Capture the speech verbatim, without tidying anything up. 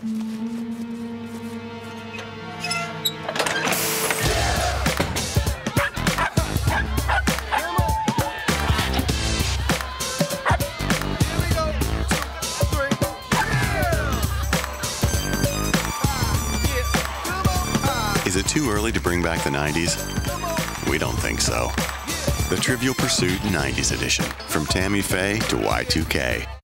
Is it too early to bring back the nineties? We don't think so. The Trivial Pursuit nineties edition, from Tammy Faye to Y two K.